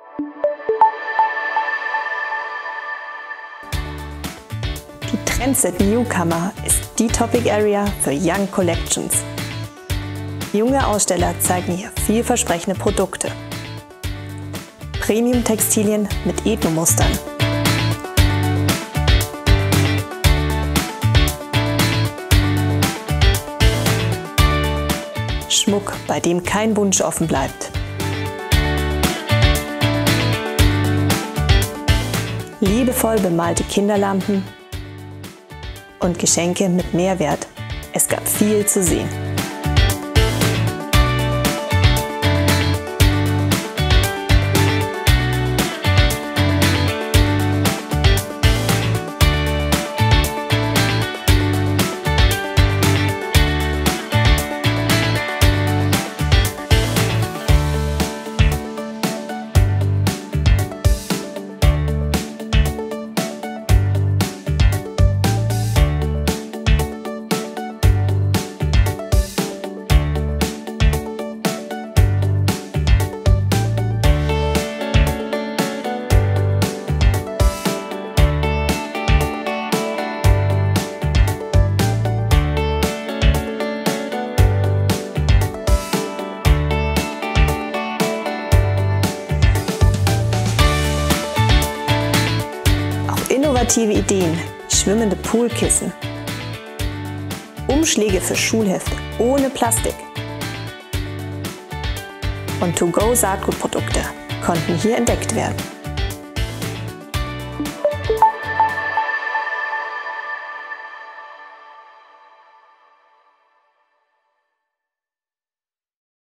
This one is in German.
Die Trendset Newcomer ist die Topic Area für Young Collections. Junge Aussteller zeigen hier vielversprechende Produkte. Premium-Textilien mit Ethnomustern. Schmuck, bei dem kein Wunsch offen bleibt. Liebevoll bemalte Kinderlampen und Geschenke mit Mehrwert. Es gab viel zu sehen. Innovative Ideen, schwimmende Poolkissen, Umschläge für Schulhefte ohne Plastik und To-Go-Saatgutprodukte konnten hier entdeckt werden.